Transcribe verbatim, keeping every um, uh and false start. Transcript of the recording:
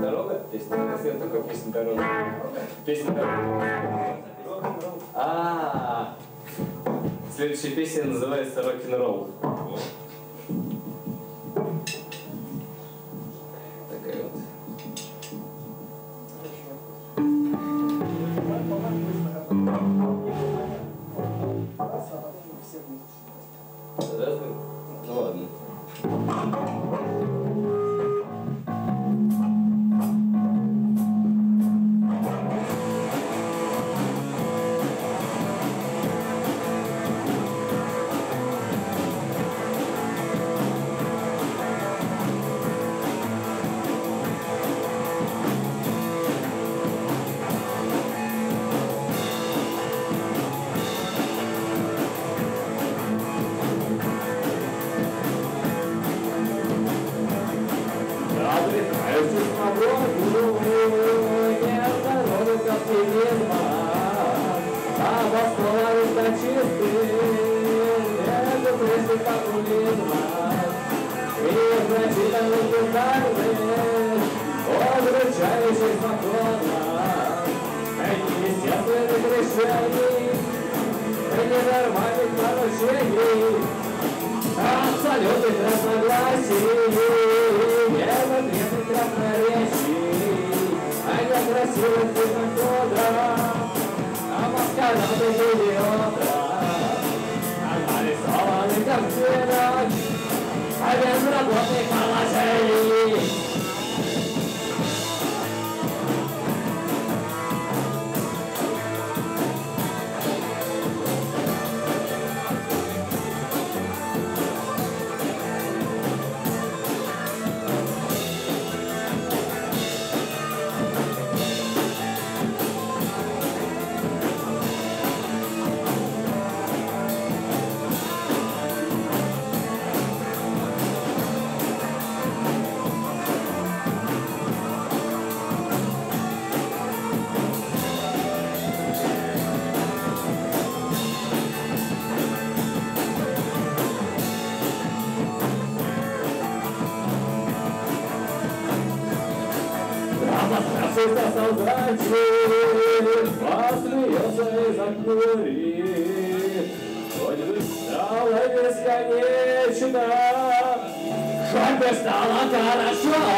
«Дорога»? Песня. Это такая песня «Дорога». Песня «Дорога». А, следующая песня называется «Рок-н-ролл». Такая вот. Разве? Ну ладно. Абсолютных разногласий, невероятных красноречий, а я красивых пешеходов, а маскарады идиотов, а нарисованных картинок, а безработных положений. Посмеется солдатик, посмеется и закурит. Хоть бы стало бесконечно, хоть бы стало хорошо.